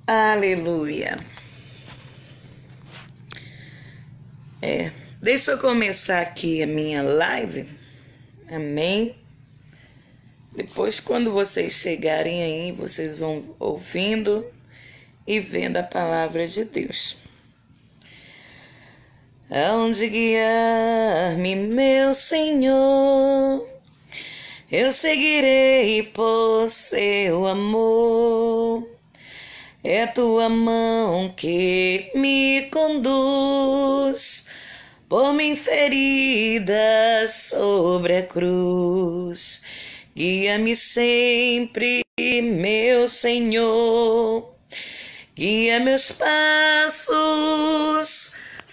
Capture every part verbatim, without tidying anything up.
Aleluia. É, deixa eu começar aqui a minha live. Amém. Depois, quando vocês chegarem aí, vocês vão ouvindo e vendo a palavra de Deus. Aonde guiar-me, meu Senhor, eu seguirei por seu amor. É tua mão que me conduz por mim ferida sobre a cruz. Guia-me sempre, meu Senhor, guia meus passos,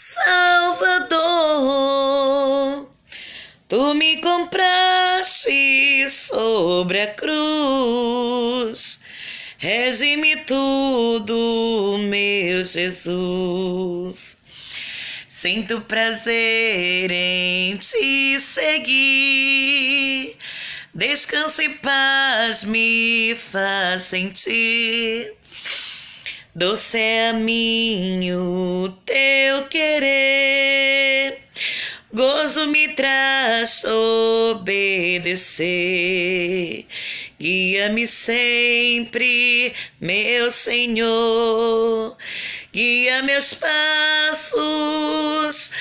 Salvador. Tu me compraste sobre a cruz, rege-me tudo, meu Jesus. Sinto prazer em te seguir, descanso e paz me faz sentir. Doce é a mim o teu querer, gozo me traz obedecer. Guia-me sempre, meu Senhor, guia meus passos,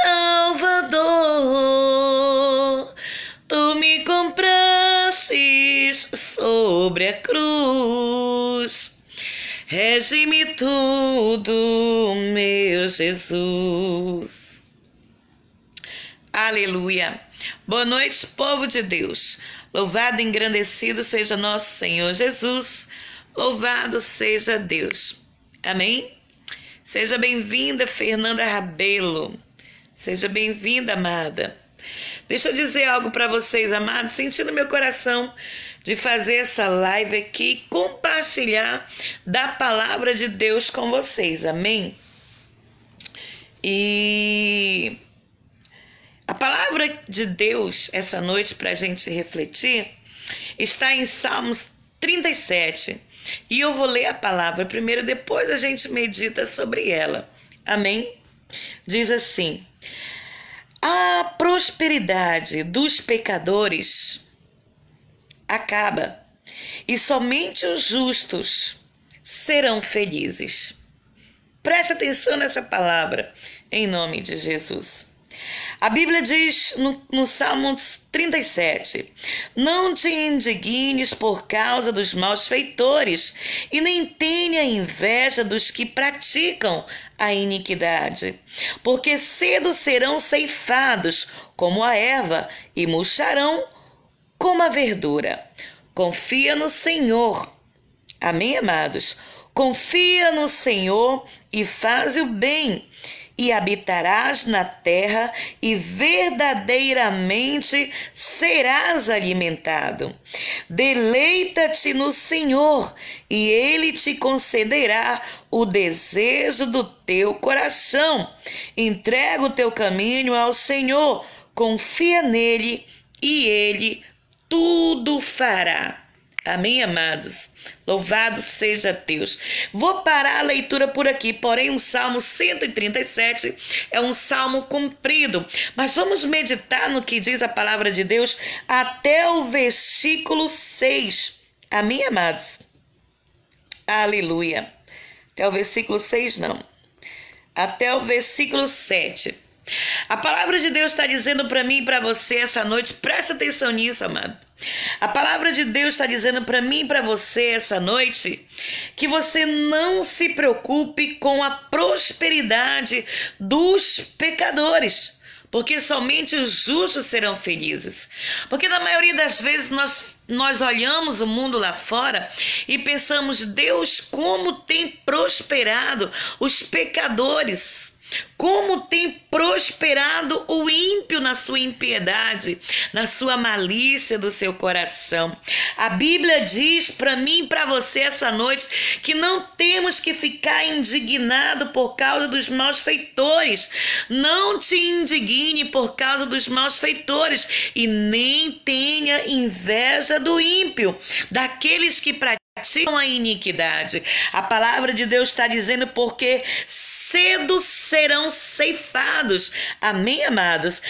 Salvador. Tu me compraste sobre a cruz, rege-me tudo, meu Jesus. Aleluia. Boa noite, povo de Deus. Louvado e engrandecido seja nosso Senhor Jesus. Louvado seja Deus. Amém? Seja bem-vinda, Fernanda Rabelo. Seja bem-vinda, amada. Deixa eu dizer algo para vocês, amados. Senti no meu coração de fazer essa live aqui, compartilhar da palavra de Deus com vocês. Amém? E a palavra de Deus essa noite para a gente refletir está em Salmos trinta e sete. E eu vou ler a palavra primeiro, depois a gente medita sobre ela. Amém? Diz assim: a prosperidade dos pecadores acaba, e somente os justos serão felizes. Preste atenção nessa palavra, em nome de Jesus. A Bíblia diz no, no Salmo trinta e sete: não te indignes por causa dos maus feitores, e nem tenha inveja dos que praticam a iniquidade, porque cedo serão ceifados como a erva e murcharão como a verdura. Confia no Senhor. Amém, amados? Confia no Senhor e faz o bem, e habitarás na terra, e verdadeiramente serás alimentado. Deleita-te no Senhor, e Ele te concederá o desejo do teu coração. Entrega o teu caminho ao Senhor, confia nele, e Ele tudo fará. Amém, amados? Louvado seja Deus. Vou parar a leitura por aqui, porém o Salmo cento e trinta e sete é um salmo comprido, mas vamos meditar no que diz a palavra de Deus até o versículo seis. Amém, amados? Aleluia. Até o versículo seis, não. Até o versículo sete. A palavra de Deus está dizendo para mim e para você essa noite, presta atenção nisso, amado. A palavra de Deus está dizendo para mim e para você essa noite que você não se preocupe com a prosperidade dos pecadores, porque somente os justos serão felizes. Porque na maioria das vezes nós, nós olhamos o mundo lá fora e pensamos: Deus, como tem prosperado os pecadores. Como tem prosperado o ímpio na sua impiedade, na sua malícia do seu coração. A Bíblia diz para mim e para você essa noite que não temos que ficar indignado por causa dos maus feitores. Não te indigne por causa dos maus feitores e nem tenha inveja do ímpio, daqueles que praticam praticam a iniquidade. A palavra de Deus está dizendo porque cedo serão ceifados. Amém, amados?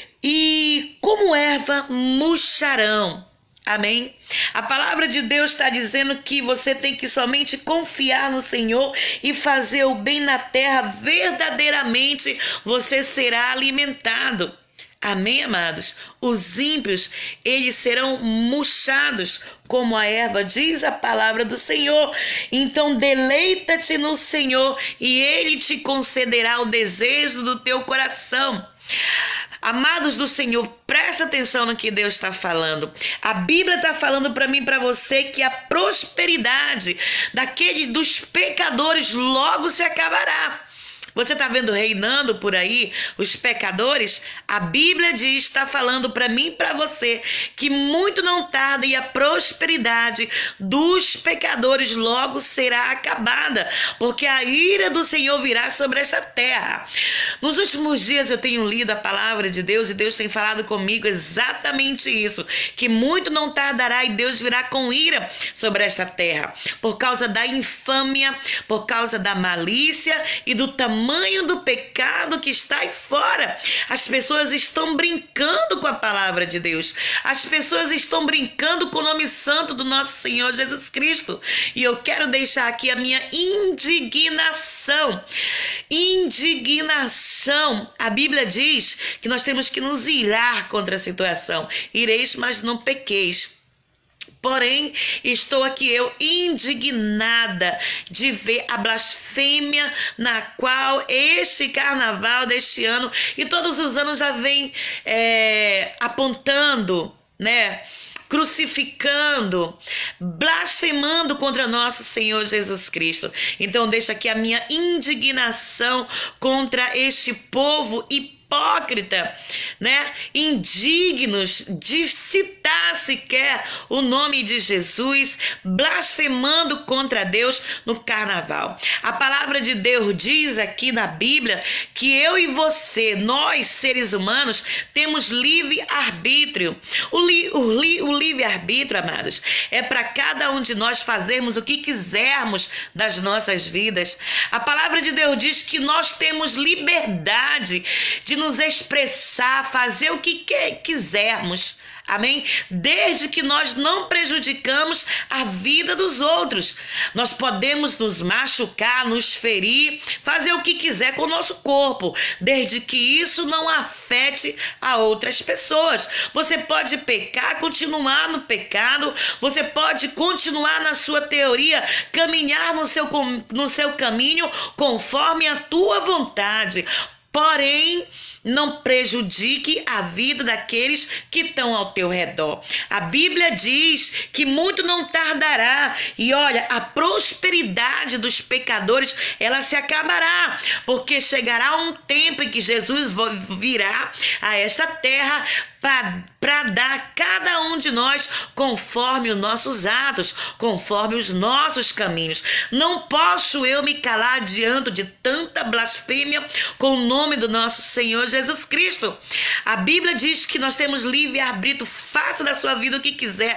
E como erva murcharão. Amém? A palavra de Deus está dizendo que você tem que somente confiar no Senhor e fazer o bem na terra. Verdadeiramente você será alimentado. Amém, amados? Os ímpios, eles serão murchados como a erva, diz a palavra do Senhor. Então deleita-te no Senhor e Ele te concederá o desejo do teu coração. Amados do Senhor, presta atenção no que Deus está falando. A Bíblia está falando para mim e para você que a prosperidade daqueles dos pecadores logo se acabará. Você está vendo reinando por aí os pecadores? A Bíblia diz, está falando para mim e para você que muito não tarda e a prosperidade dos pecadores logo será acabada, porque a ira do Senhor virá sobre esta terra. Nos últimos dias eu tenho lido a palavra de Deus e Deus tem falado comigo exatamente isso, que muito não tardará e Deus virá com ira sobre esta terra, por causa da infâmia, por causa da malícia e do tamanho tamanho do pecado que está aí fora. As pessoas estão brincando com a palavra de Deus. As pessoas estão brincando com o nome santo do nosso Senhor Jesus Cristo. E eu quero deixar aqui a minha indignação. Indignação. A Bíblia diz que nós temos que nos irar contra a situação. Ireis, mas não pequeis. Porém, estou aqui eu indignada de ver a blasfêmia na qual este carnaval deste ano e todos os anos já vem é, apontando, né? Crucificando, blasfemando contra nosso Senhor Jesus Cristo. Então deixa aqui a minha indignação contra este povo hipócrita, né? Indignos de citar sequer o nome de Jesus, blasfemando contra Deus no carnaval. A palavra de Deus diz aqui na Bíblia que eu e você, nós seres humanos, temos livre-arbítrio. O, li, o, li, o livre-arbítrio, amados, é para cada um de nós fazermos o que quisermos das nossas vidas. A palavra de Deus diz que nós temos liberdade de nos expressar, fazer o que que quisermos. Amém? Desde que nós não prejudicamos a vida dos outros. Nós podemos nos machucar, nos ferir, fazer o que quiser com o nosso corpo, desde que isso não afete a outras pessoas. Você pode pecar, continuar no pecado, você pode continuar na sua teoria, caminhar no seu, no seu caminho conforme a tua vontade. Porém, não prejudique a vida daqueles que estão ao teu redor. A Bíblia diz que muito não tardará. E olha, a prosperidade dos pecadores, ela se acabará. Porque chegará um tempo em que Jesus virá a esta terra para dar a cada um de nós conforme os nossos atos, conforme os nossos caminhos. Não posso eu me calar diante de tanta blasfêmia com o nome do nosso Senhor Jesus Cristo. A Bíblia diz que nós temos livre-arbítrio, faça da sua vida o que quiser,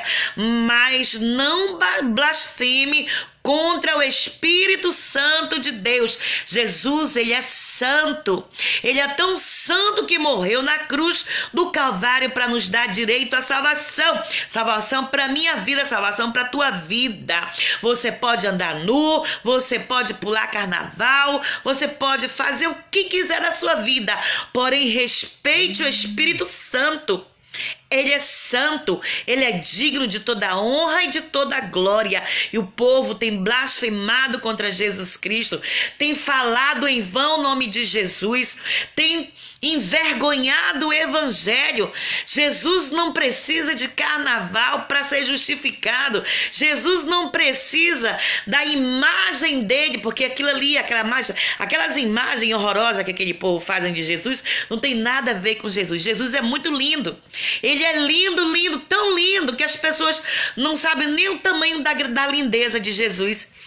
mas não blasfeme contra o Espírito Santo de Deus. Jesus, ele é santo. Ele é tão santo que morreu na cruz do Calvário para nos dar direito à salvação. Salvação para minha vida, salvação para tua vida. Você pode andar nu, você pode pular carnaval, você pode fazer o que quiser da sua vida. Porém, respeite o Espírito Santo. Ele é santo, ele é digno de toda honra e de toda glória. E o povo tem blasfemado contra Jesus Cristo, tem falado em vão o nome de Jesus, tem envergonhado o evangelho. Jesus não precisa de carnaval para ser justificado. Jesus não precisa da imagem dele, porque aquilo ali, aquela imagem, aquelas imagens horrorosas que aquele povo fazem de Jesus, não tem nada a ver com Jesus. Jesus é muito lindo. Ele é lindo, lindo, tão lindo que as pessoas não sabem nem o tamanho da, da lindeza de Jesus.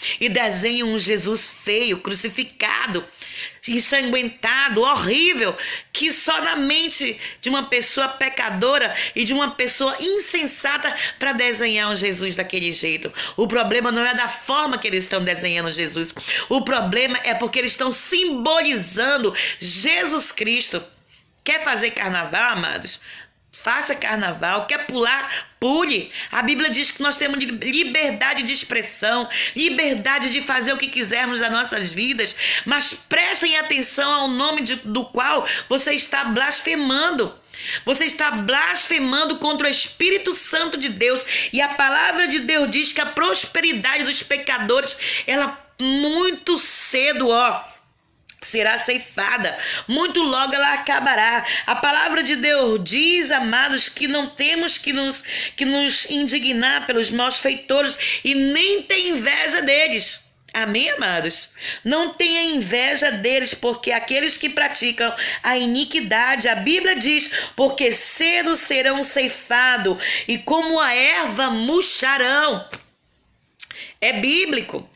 e desenham um Jesus feio, crucificado, ensanguentado, horrível, que só na mente de uma pessoa pecadora e de uma pessoa insensata para desenhar um Jesus daquele jeito. O problema não é da forma que eles estão desenhando Jesus. O problema é porque eles estão simbolizando Jesus Cristo. Quer fazer carnaval, amados? Faça carnaval. Quer pular? Pule. A Bíblia diz que nós temos liberdade de expressão, liberdade de fazer o que quisermos das nossas vidas, mas prestem atenção ao nome de, do qual você está blasfemando. Você está blasfemando contra o Espírito Santo de Deus. E a palavra de Deus diz que a prosperidade dos pecadores, ela muito cedo, ó, será ceifada, muito logo ela acabará. A palavra de Deus diz, amados, que não temos que nos, que nos indignar pelos maus feitores e nem ter inveja deles. Amém, amados? Não tenha inveja deles, porque aqueles que praticam a iniquidade, a Bíblia diz, porque cedo serão ceifados e como a erva murcharão. É bíblico.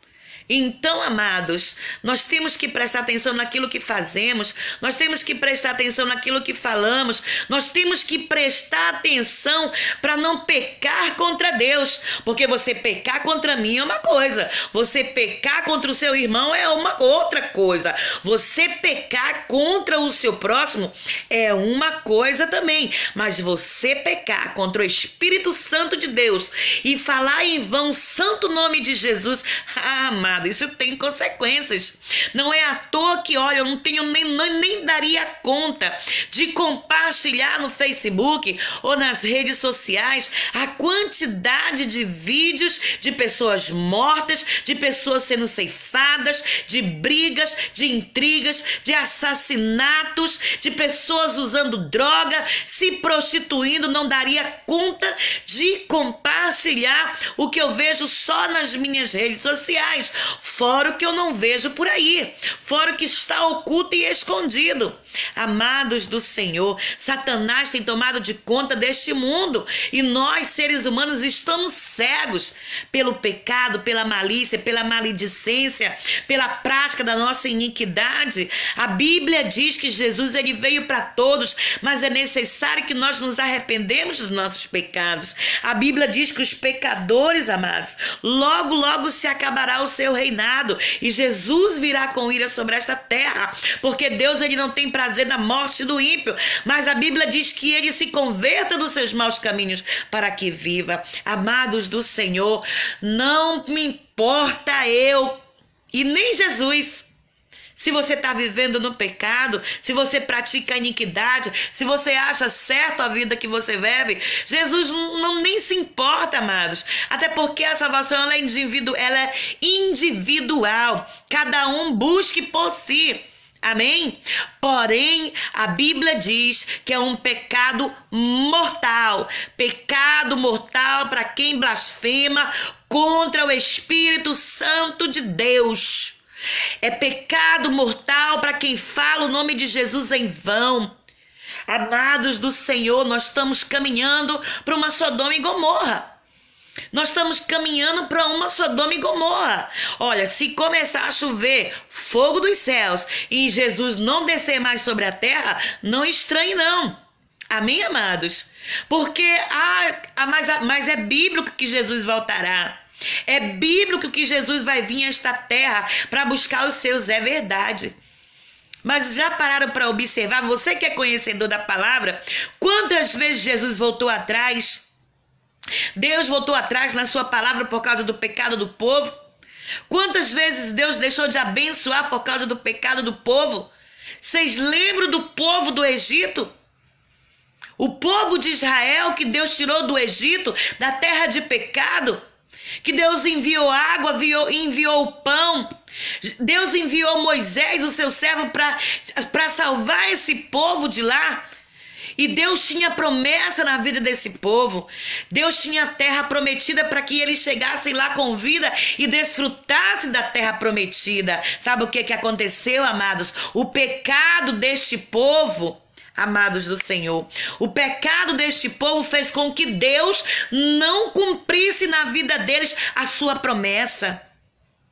Então, amados, nós temos que prestar atenção naquilo que fazemos, nós temos que prestar atenção naquilo que falamos, nós temos que prestar atenção para não pecar contra Deus, porque você pecar contra mim é uma coisa, você pecar contra o seu irmão é uma outra coisa, você pecar contra o seu próximo é uma coisa também, mas você pecar contra o Espírito Santo de Deus e falar em vão o santo nome de Jesus, ah, amado, isso tem consequências. Não é à toa que, olha, eu não tenho nem, nem, nem daria conta de compartilhar no Facebook ou nas redes sociais a quantidade de vídeos de pessoas mortas, de pessoas sendo ceifadas, de brigas, de intrigas, de assassinatos, de pessoas usando droga, se prostituindo. Não daria conta de compartilhar o que eu vejo só nas minhas redes sociais. Fora o que eu não vejo por aí, fora o que está oculto e escondido. Amados do Senhor, Satanás tem tomado de conta deste mundo e nós, seres humanos, estamos cegos pelo pecado, pela malícia, pela maledicência, pela prática da nossa iniquidade. A Bíblia diz que Jesus ele veio para todos, mas é necessário que nós nos arrependemos dos nossos pecados. A Bíblia diz que os pecadores, amados, logo, logo se acabará o seu reinado e Jesus virá com ira sobre esta terra, porque Deus ele não tem prazer na morte do ímpio, mas a Bíblia diz que ele se converta dos seus maus caminhos para que viva. Amados do Senhor, não me importa eu e nem Jesus se você está vivendo no pecado, se você pratica a iniquidade, se você acha certo a vida que você vive. Jesus não, não nem se importa, amados. Até porque a salvação ela é, individu, ela é individual. Cada um busque por si. Amém? Porém, a Bíblia diz que é um pecado mortal. Pecado mortal para quem blasfema contra o Espírito Santo de Deus. É pecado mortal para quem fala o nome de Jesus em vão. Amados do Senhor, nós estamos caminhando para uma Sodoma e Gomorra. Nós estamos caminhando para uma Sodoma e Gomorra. Olha, se começar a chover fogo dos céus e Jesus não descer mais sobre a terra, não estranhe não. Amém, amados? Porque ah, ah, mas, mas é bíblico que Jesus voltará. É bíblico que Jesus vai vir a esta terra para buscar os seus, é verdade. Mas já pararam para observar, você que é conhecedor da palavra, quantas vezes Jesus voltou atrás? Deus voltou atrás na sua palavra por causa do pecado do povo? Quantas vezes Deus deixou de abençoar por causa do pecado do povo? Vocês lembram do povo do Egito? O povo de Israel que Deus tirou do Egito, da terra de pecado, que Deus enviou água, enviou, enviou o pão. Deus enviou Moisés, o seu servo, para salvar esse povo de lá. E Deus tinha promessa na vida desse povo. Deus tinha a terra prometida para que eles chegassem lá com vida e desfrutassem da terra prometida. Sabe o que, que aconteceu, amados? O pecado deste povo, amados do Senhor, o pecado deste povo fez com que Deus não cumprisse na vida deles a sua promessa.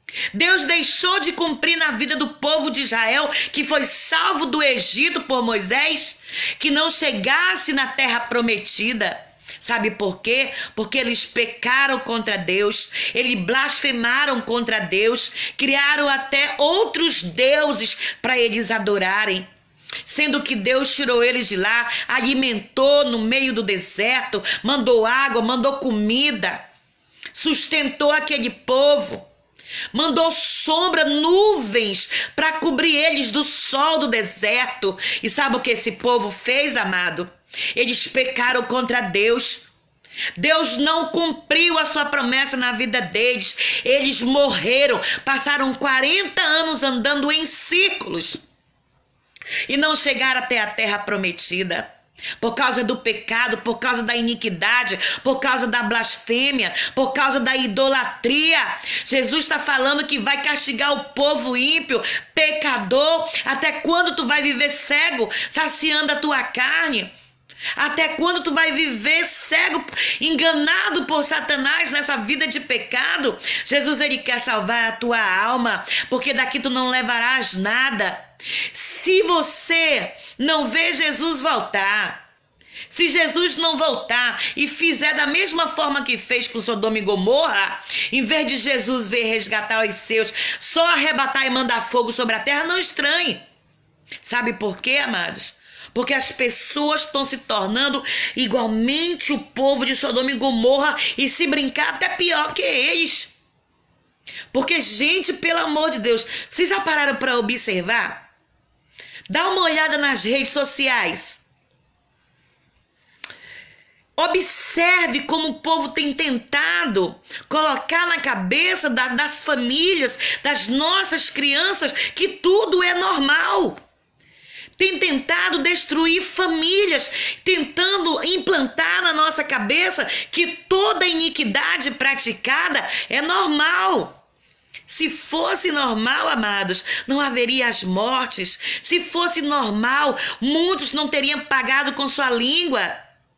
Deus deixou de cumprir na vida do povo de Israel, que foi salvo do Egito por Moisés, que não chegasse na terra prometida. Sabe por quê? Porque eles pecaram contra Deus, eles blasfemaram contra Deus, criaram até outros deuses para eles adorarem. Sendo que Deus tirou eles de lá, alimentou no meio do deserto, mandou água, mandou comida, sustentou aquele povo, mandou sombra, nuvens para cobrir eles do sol do deserto. E sabe o que esse povo fez, amado? Eles pecaram contra Deus. Deus não cumpriu a sua promessa na vida deles. Eles morreram, passaram quarenta anos andando em círculos e não chegaram até a terra prometida. Por causa do pecado, por causa da iniquidade, por causa da blasfêmia, por causa da idolatria. Jesus está falando que vai castigar o povo ímpio, pecador. Até quando tu vai viver cego, saciando a tua carne? Até quando tu vai viver cego, enganado por Satanás nessa vida de pecado? Jesus, ele quer salvar a tua alma, porque daqui tu não levarás nada. Se você não vê Jesus voltar, se Jesus não voltar e fizer da mesma forma que fez com Sodoma e Gomorra, em vez de Jesus vir resgatar os seus, só arrebatar e mandar fogo sobre a terra, não estranhe. Sabe por quê, amados? Porque as pessoas estão se tornando igualmente o povo de Sodoma e Gomorra, e se brincar até pior que eles. Porque, gente, pelo amor de Deus, vocês já pararam para observar? Dá uma olhada nas redes sociais. Observe como o povo tem tentado colocar na cabeça da, das famílias, das nossas crianças, que tudo é normal. Tem tentado destruir famílias, tentando implantar na nossa cabeça que toda iniquidade praticada é normal. Se fosse normal, amados, não haveria as mortes. Se fosse normal, muitos não teriam pagado com sua língua.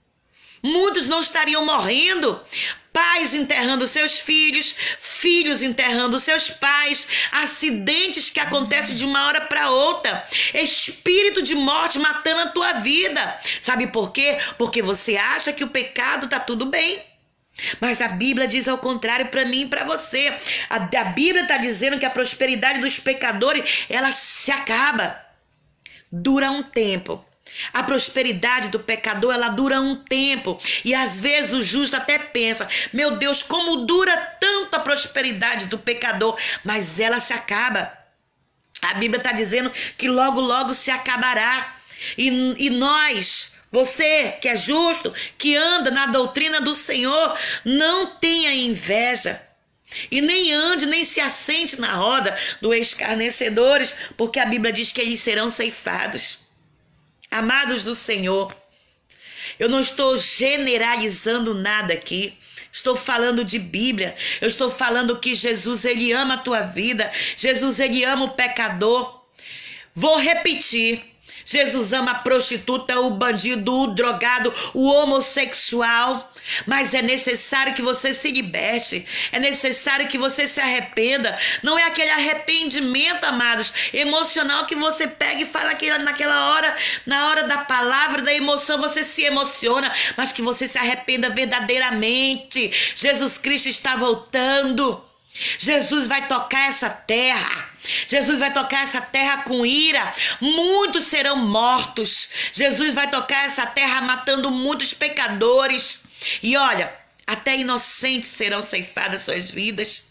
Muitos não estariam morrendo. Pais enterrando seus filhos, filhos enterrando seus pais, acidentes que acontecem de uma hora para outra, espírito de morte matando a tua vida. Sabe por quê? Porque você acha que o pecado tá tudo bem. Mas a Bíblia diz ao contrário para mim e para você. A, a Bíblia está dizendo que a prosperidade dos pecadores, ela se acaba. Dura um tempo. A prosperidade do pecador, ela dura um tempo. E às vezes o justo até pensa: meu Deus, como dura tanto a prosperidade do pecador. Mas ela se acaba. A Bíblia está dizendo que logo, logo se acabará. E, e nós, você que é justo, que anda na doutrina do Senhor, não tenha inveja. E nem ande, nem se assente na roda dos escarnecedores, porque a Bíblia diz que eles serão ceifados. Amados do Senhor, eu não estou generalizando nada aqui. Estou falando de Bíblia. Eu estou falando que Jesus, ele ama a tua vida. Jesus, ele ama o pecador. Vou repetir. Jesus ama a prostituta, o bandido, o drogado, o homossexual. Mas é necessário que você se liberte. É necessário que você se arrependa. Não é aquele arrependimento, amados, emocional, que você pega e fala aquilo naquela hora, na hora da palavra, da emoção, você se emociona. Mas que você se arrependa verdadeiramente. Jesus Cristo está voltando. Jesus vai tocar essa terra. Jesus vai tocar essa terra com ira. Muitos serão mortos. Jesus vai tocar essa terra matando muitos pecadores. E olha, até inocentes serão ceifadas suas vidas.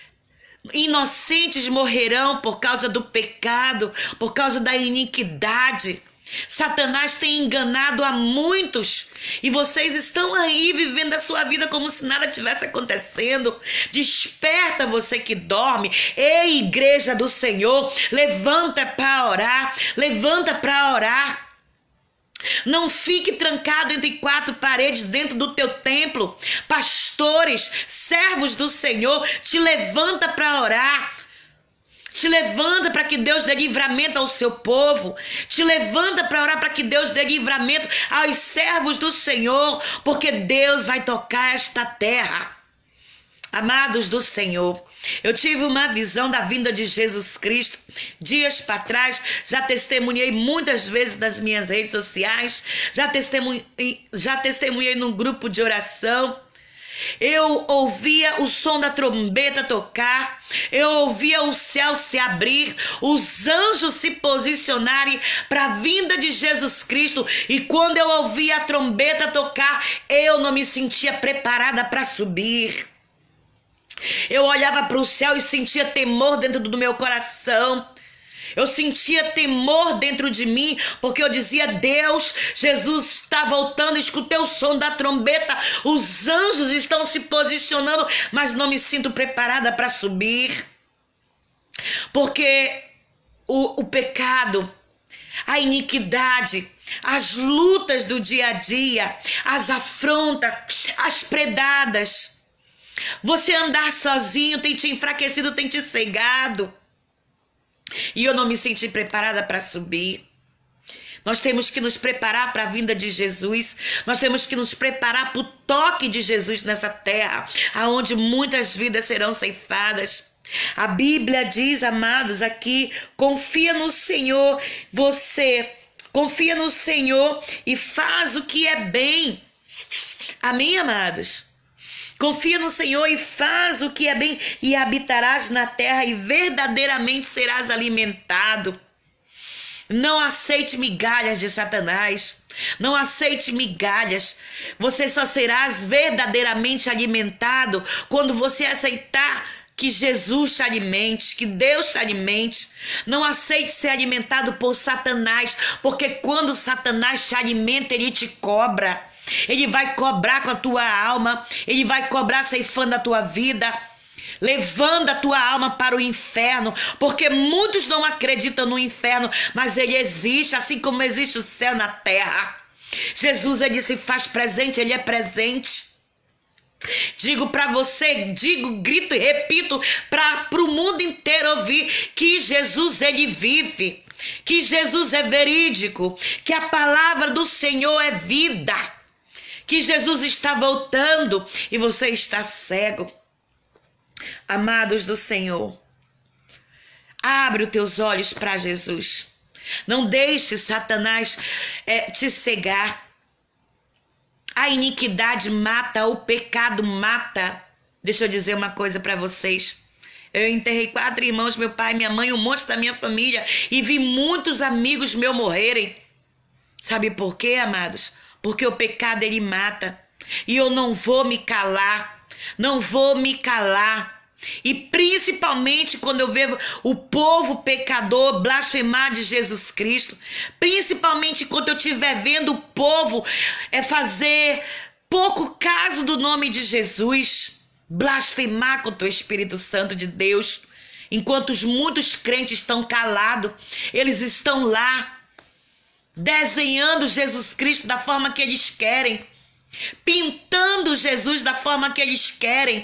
Inocentes morrerão por causa do pecado, por causa da iniquidade. Satanás tem enganado a muitos e vocês estão aí vivendo a sua vida como se nada tivesse acontecendo. Desperta, você que dorme. Ei, igreja do Senhor, levanta para orar, levanta para orar. Não fique trancado entre quatro paredes dentro do teu templo. Pastores, servos do Senhor, te levanta para orar. Te levanta para que Deus dê livramento ao seu povo. Te levanta para orar para que Deus dê livramento aos servos do Senhor. Porque Deus vai tocar esta terra. Amados do Senhor, eu tive uma visão da vinda de Jesus Cristo dias para trás, já testemunhei muitas vezes nas minhas redes sociais, já testemunhei, já testemunhei num grupo de oração. Eu ouvia o som da trombeta tocar, eu ouvia o céu se abrir, os anjos se posicionarem para a vinda de Jesus Cristo, e quando eu ouvia a trombeta tocar, eu não me sentia preparada para subir. Eu olhava para o céu e sentia temor dentro do meu coração. Eu sentia temor dentro de mim, porque eu dizia: Deus, Jesus está voltando, escutei o som da trombeta, os anjos estão se posicionando, mas não me sinto preparada para subir. Porque o, o pecado, a iniquidade, as lutas do dia a dia, as afrontas, as predadas, você andar sozinho tem te enfraquecido, tem te cegado. E eu não me senti preparada para subir. Nós temos que nos preparar para a vinda de Jesus. Nós temos que nos preparar para o toque de Jesus nessa terra, aonde muitas vidas serão ceifadas. A Bíblia diz, amados, aqui: confia no Senhor, você confia no Senhor e faz o que é bem. Amém, amados? Confia no Senhor e faz o que é bem, e habitarás na terra e verdadeiramente serás alimentado. Não aceite migalhas de Satanás. Não aceite migalhas. Você só serás verdadeiramente alimentado quando você aceitar que Jesus te alimente, que Deus te alimente. Não aceite ser alimentado por Satanás, porque quando Satanás te alimenta, ele te cobra. Ele vai cobrar com a tua alma, ele vai cobrar ceifando a tua vida, levando a tua alma para o inferno, porque muitos não acreditam no inferno, mas ele existe, assim como existe o céu na terra. Jesus, ele se faz presente, ele é presente. Digo para você, digo, grito e repito para o mundo inteiro ouvir que Jesus, ele vive, que Jesus é verídico, que a palavra do Senhor é vida, que Jesus está voltando e você está cego. Amados do Senhor, abre os teus olhos para Jesus. Não deixe Satanás é, te cegar. A iniquidade mata, o pecado mata. Deixa eu dizer uma coisa para vocês. Eu enterrei quatro irmãos, meu pai, minha mãe, um monte da minha família, e vi muitos amigos meus morrerem. Sabe por quê, amados? Porque o pecado, ele mata. E eu não vou me calar. Não vou me calar. E principalmente quando eu vejo o povo pecador blasfemar de Jesus Cristo. Principalmente quando eu estiver vendo o povo é fazer pouco caso do nome de Jesus. Blasfemar contra o Espírito Santo de Deus. Enquanto os muitos crentes estão calados, eles estão lá desenhando Jesus Cristo da forma que eles querem, pintando Jesus da forma que eles querem,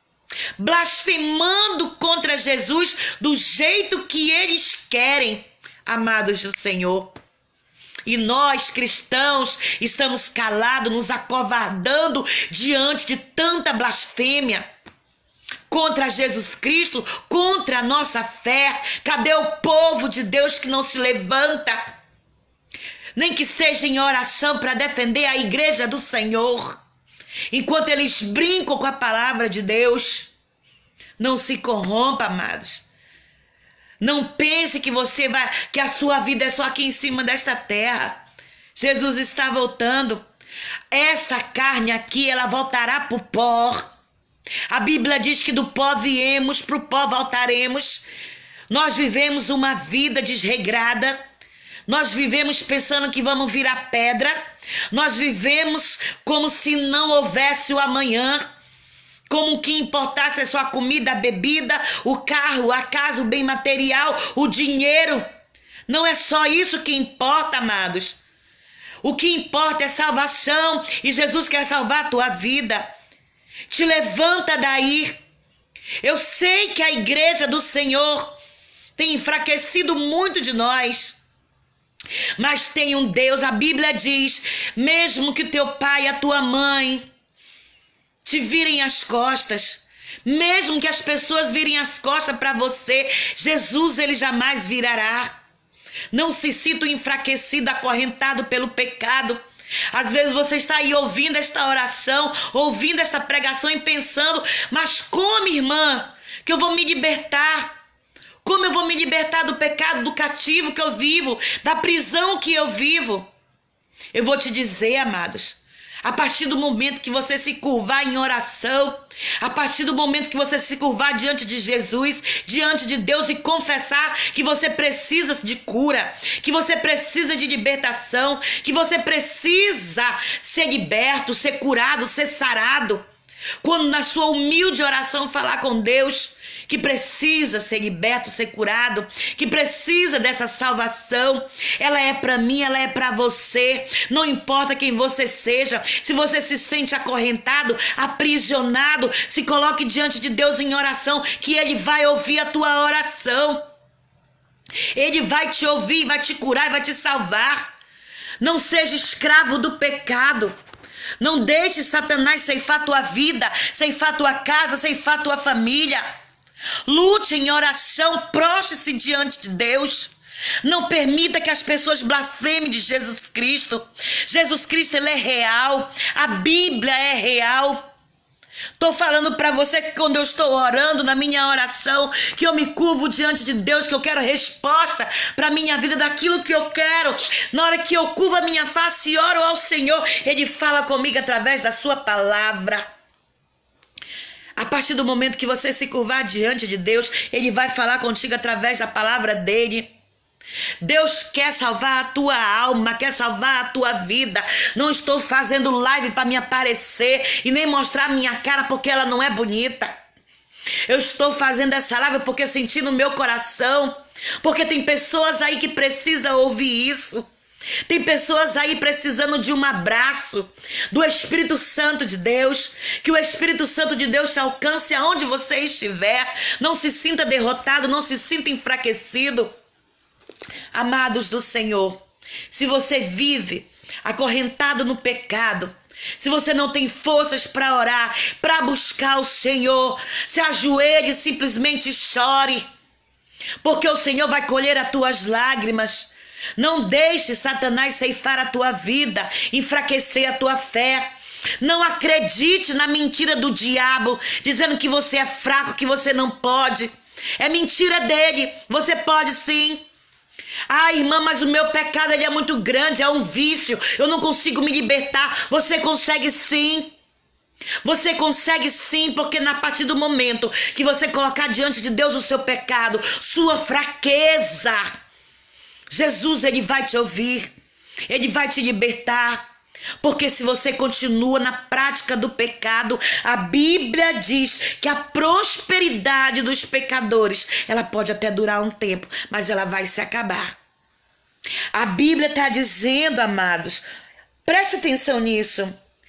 blasfemando contra Jesus do jeito que eles querem, amados do Senhor. E nós, cristãos, estamos calados, nos acovardando diante de tanta blasfêmia contra Jesus Cristo, contra a nossa fé. Cadê o povo de Deus que não se levanta? Nem que seja em oração para defender a igreja do Senhor. Enquanto eles brincam com a palavra de Deus. Não se corrompa, amados. Não pense que você vai, que a sua vida é só aqui em cima desta terra. Jesus está voltando. Essa carne aqui, ela voltará para o pó. A Bíblia diz que do pó viemos, para o pó voltaremos. Nós vivemos uma vida desregrada. Nós vivemos pensando que vamos virar pedra. Nós vivemos como se não houvesse o amanhã. Como que importasse a sua comida, a bebida, o carro, a casa, o bem material, o dinheiro. Não é só isso que importa, amados. O que importa é salvação. E Jesus quer salvar a tua vida. Te levanta daí. Eu sei que a igreja do Senhor tem enfraquecido muito de nós. Mas tem um Deus, a Bíblia diz, mesmo que teu pai e a tua mãe te virem as costas, Mesmo que as pessoas virem as costas para você, Jesus, ele jamais virará. Não se sinta enfraquecido, acorrentado pelo pecado. Às vezes você está aí ouvindo esta oração, ouvindo esta pregação e pensando, mas como, irmã, que eu vou me libertar? Como eu vou me libertar do pecado, do cativo que eu vivo, da prisão que eu vivo? Eu vou te dizer, amados, a partir do momento que você se curvar em oração, a partir do momento que você se curvar diante de Jesus, diante de Deus e confessar que você precisa de cura, que você precisa de libertação, que você precisa ser liberto, ser curado, ser sarado. Quando na sua humilde oração falar com Deus que precisa ser liberto, ser curado, que precisa dessa salvação, ela é para mim, ela é para você, não importa quem você seja. Se você se sente acorrentado, aprisionado, se coloque diante de Deus em oração, que Ele vai ouvir a tua oração. Ele vai te ouvir, vai te curar e vai te salvar. Não seja escravo do pecado. Não deixe Satanás ceifar tua vida, ceifar tua casa, ceifar tua família. Lute em oração, prostre-se diante de Deus. Não permita que as pessoas blasfemem de Jesus Cristo. Jesus Cristo, ele é real. A Bíblia é real. Estou falando para você que quando eu estou orando na minha oração, que eu me curvo diante de Deus, que eu quero resposta para a minha vida daquilo que eu quero. Na hora que eu curvo a minha face e oro ao Senhor, Ele fala comigo através da sua palavra. A partir do momento que você se curvar diante de Deus, Ele vai falar contigo através da palavra dEle. Deus quer salvar a tua alma, quer salvar a tua vida. Não estou fazendo live para me aparecer e nem mostrar minha cara porque ela não é bonita. Eu estou fazendo essa live porque senti no meu coração, porque tem pessoas aí que precisam ouvir isso. Tem pessoas aí precisando de um abraço do Espírito Santo de Deus. Que o Espírito Santo de Deus te alcance aonde você estiver. Não se sinta derrotado, não se sinta enfraquecido. Amados do Senhor, se você vive acorrentado no pecado, se você não tem forças para orar, para buscar o Senhor, se ajoelhe e simplesmente chore, porque o Senhor vai colher as tuas lágrimas. Não deixe Satanás ceifar a tua vida, enfraquecer a tua fé. Não acredite na mentira do diabo, dizendo que você é fraco, que você não pode. É mentira dele, você pode sim. Ah, irmã, mas o meu pecado ele é muito grande, é um vício, eu não consigo me libertar. Você consegue sim. Você consegue sim, porque na partir do momento que você colocar diante de Deus o seu pecado, sua fraqueza, Jesus, ele vai te ouvir, ele vai te libertar. Porque se você continua na prática do pecado, a Bíblia diz que a prosperidade dos pecadores, ela pode até durar um tempo, mas ela vai se acabar. A Bíblia está dizendo, amados, preste atenção nisso.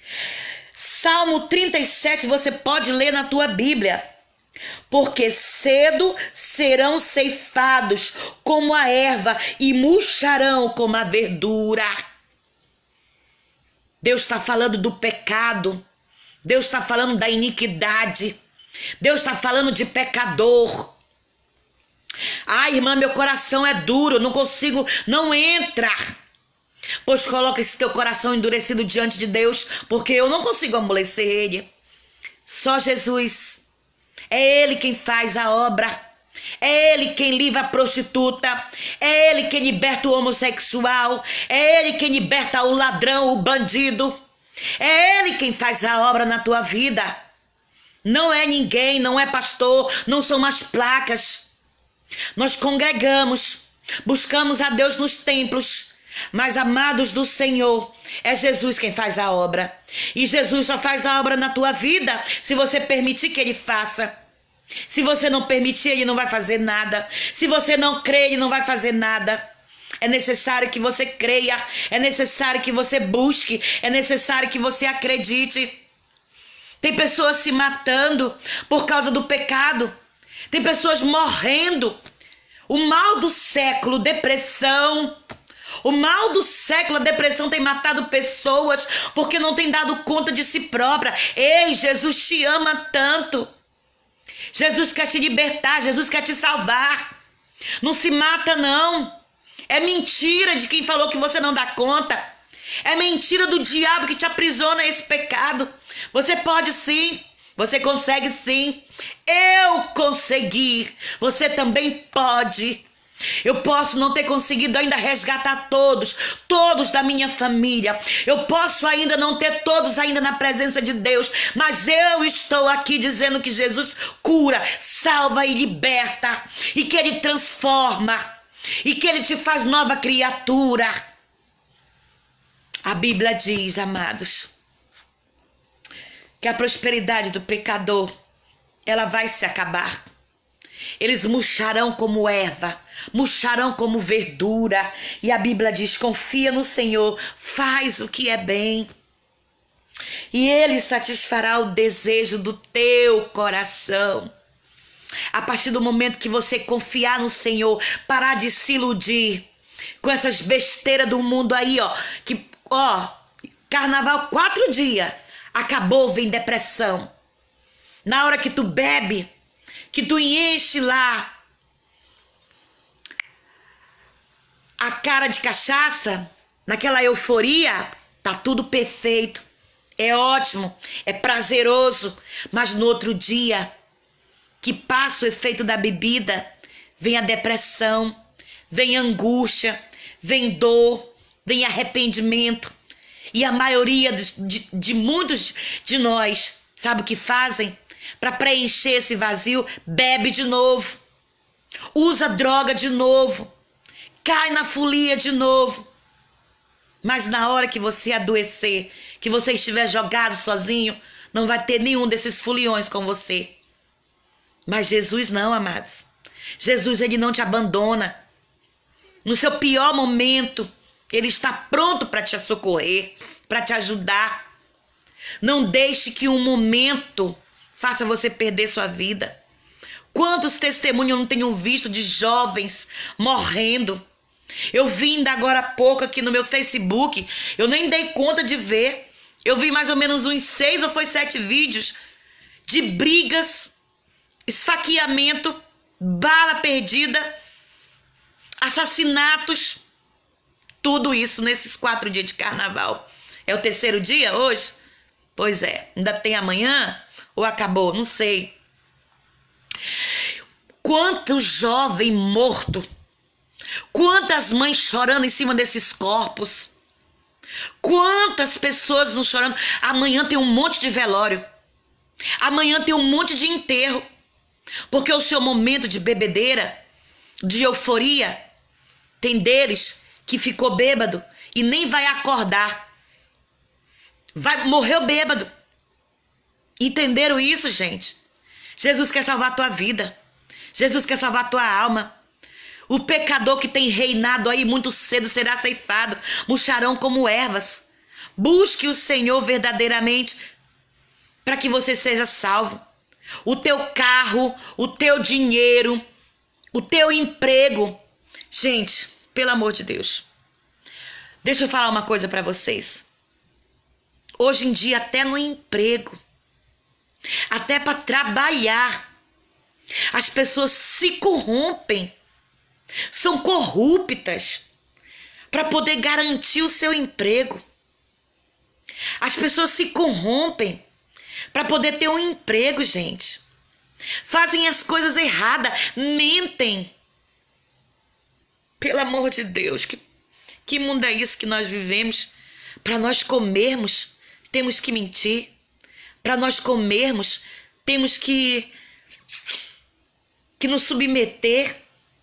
Salmo trinta e sete, você pode ler na tua Bíblia. Porque cedo serão ceifados como a erva e murcharão como a verdura. Deus está falando do pecado. Deus está falando da iniquidade. Deus está falando de pecador. Ai, irmã, meu coração é duro, não consigo, não entra. Pois coloca esse teu coração endurecido diante de Deus, porque eu não consigo amolecer ele. Só Jesus. É Ele quem faz a obra. É Ele quem livra a prostituta. É Ele quem liberta o homossexual. É Ele quem liberta o ladrão, o bandido. É Ele quem faz a obra na tua vida. Não é ninguém, não é pastor, não são as placas. Nós congregamos, buscamos a Deus nos templos. Mas, amados do Senhor, é Jesus quem faz a obra. E Jesus só faz a obra na tua vida se você permitir que Ele faça. Se você não permitir, Ele não vai fazer nada. Se você não crer, Ele não vai fazer nada. É necessário que você creia. É necessário que você busque. É necessário que você acredite. Tem pessoas se matando por causa do pecado. Tem pessoas morrendo. O mal do século, depressão. O mal do século, a depressão tem matado pessoas porque não tem dado conta de si própria. Ei, Jesus te ama tanto. Jesus quer te libertar, Jesus quer te salvar. Não se mata, não. É mentira de quem falou que você não dá conta. É mentira do diabo que te aprisiona a esse pecado. Você pode sim, você consegue sim. Eu consegui, você também pode. Eu posso não ter conseguido ainda resgatar todos, todos da minha família. Eu posso ainda não ter todos ainda na presença de Deus, mas eu estou aqui dizendo que Jesus cura, salva e liberta, e que Ele transforma, e que Ele te faz nova criatura. A Bíblia diz, amados, que a prosperidade do pecador, ela vai se acabar. Eles murcharão como erva, murcharão como verdura. E a Bíblia diz, confia no Senhor, faz o que é bem, e Ele satisfará o desejo do teu coração. A partir do momento que você confiar no Senhor, parar de se iludir com essas besteiras do mundo aí, ó, que, ó, carnaval quatro dias, acabou, vem depressão. Na hora que tu bebe, que tu enche lá a cara de cachaça, naquela euforia, tá tudo perfeito, é ótimo, é prazeroso, mas no outro dia, que passa o efeito da bebida, vem a depressão, vem angústia, vem dor, vem arrependimento. E a maioria de, de, de muitos de nós, sabe o que fazem? Para preencher esse vazio, bebe de novo, usa droga de novo, cai na folia de novo. Mas na hora que você adoecer, que você estiver jogado sozinho, não vai ter nenhum desses foliões com você. Mas Jesus não, amados. Jesus, Ele não te abandona. No seu pior momento, Ele está pronto para te socorrer, para te ajudar. Não deixe que um momento faça você perder sua vida. Quantos testemunhos eu não tenho visto de jovens morrendo? Eu vi ainda agora há pouco aqui no meu Facebook, eu nem dei conta de ver. Eu vi mais ou menos uns seis ou foi sete vídeos de brigas, esfaqueamento, bala perdida, assassinatos. Tudo isso nesses quatro dias de carnaval. É o terceiro dia hoje? Pois é, ainda tem amanhã? Ou acabou? Não sei. Quanto jovem morto. Quantas mães chorando em cima desses corpos. Quantas pessoas não chorando. Amanhã tem um monte de velório. Amanhã tem um monte de enterro. Porque o seu momento de bebedeira, de euforia, tem deles que ficou bêbado e nem vai acordar. Vai, morreu bêbado. Entenderam isso, gente? Jesus quer salvar a tua vida. Jesus quer salvar a tua alma. O pecador que tem reinado aí muito cedo será ceifado. Murcharão como ervas. Busque o Senhor verdadeiramente para que você seja salvo. O teu carro, o teu dinheiro, o teu emprego. Gente, pelo amor de Deus. Deixa eu falar uma coisa para vocês. Hoje em dia, até no emprego, até para trabalhar, as pessoas se corrompem, são corruptas para poder garantir o seu emprego. As pessoas se corrompem para poder ter um emprego, gente. Fazem as coisas erradas, mentem. Pelo amor de Deus, que, que mundo é isso que nós vivemos? Para nós comermos, temos que mentir. Para nós comermos, temos que, que nos submeter.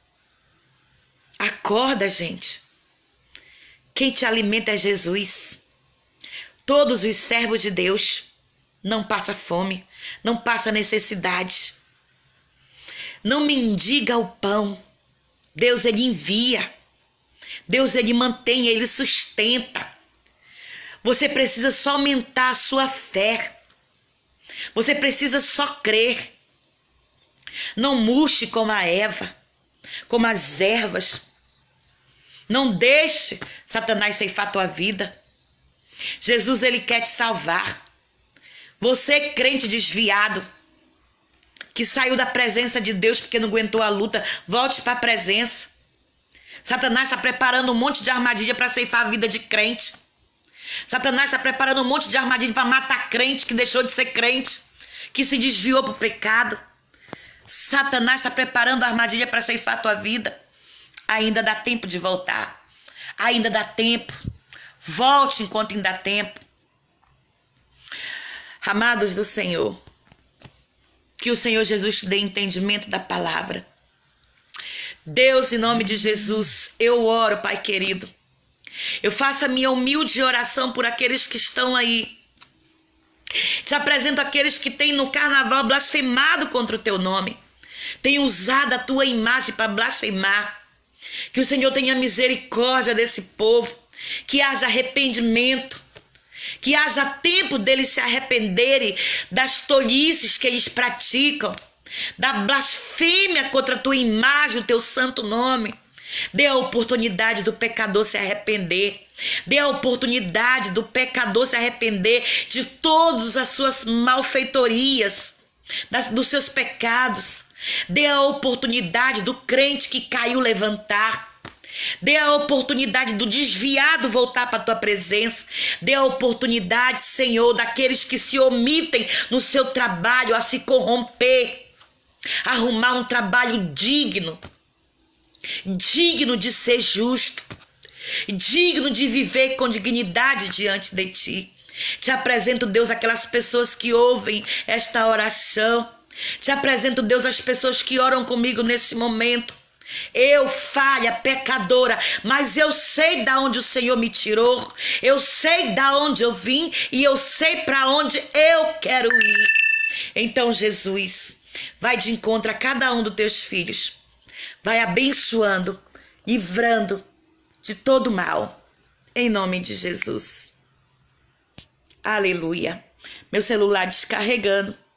Acorda, gente. Quem te alimenta é Jesus. Todos os servos de Deus não passam fome, não passam necessidade. Não mendiga o pão. Deus, Ele envia. Deus, Ele mantém, Ele sustenta. Você precisa só aumentar a sua fé. Você precisa só crer. Não murche como a Eva, como as ervas. Não deixe Satanás ceifar a tua vida. Jesus, Ele quer te salvar. Você, crente desviado, que saiu da presença de Deus porque não aguentou a luta, volte para a presença. Satanás está preparando um monte de armadilha para ceifar a vida de crente. Satanás está preparando um monte de armadilha para matar crente que deixou de ser crente, que se desviou para o pecado. Satanás está preparando a armadilha para ceifar a tua vida. Ainda dá tempo de voltar. Ainda dá tempo. Volte enquanto ainda dá tempo. Amados do Senhor, que o Senhor Jesus te dê entendimento da palavra. Deus, em nome de Jesus, eu oro, Pai querido. Eu faço a minha humilde oração por aqueles que estão aí. Te apresento aqueles que têm no carnaval blasfemado contra o teu nome. Têm usado a tua imagem para blasfemar. Que o Senhor tenha misericórdia desse povo. Que haja arrependimento. Que haja tempo deles se arrependerem das tolices que eles praticam. Da blasfêmia contra a tua imagem, o teu santo nome. Dê a oportunidade do pecador se arrepender. Dê a oportunidade do pecador se arrepender de todas as suas malfeitorias, das, dos seus pecados. Dê a oportunidade do crente que caiu levantar. Dê a oportunidade do desviado voltar para a tua presença. Dê a oportunidade, Senhor, daqueles que se omitem no seu trabalho a se corromper. Arrumar um trabalho digno. Digno de ser justo, digno de viver com dignidade diante de ti. Te apresento, Deus, aquelas pessoas que ouvem esta oração. Te apresento, Deus, as pessoas que oram comigo nesse momento. Eu, falha, pecadora, mas eu sei da onde o Senhor me tirou. Eu sei da onde eu vim e eu sei para onde eu quero ir. Então, Jesus, vai de encontro a cada um dos teus filhos. Vai abençoando, livrando de todo mal. Em nome de Jesus. Aleluia. Meu celular descarregando.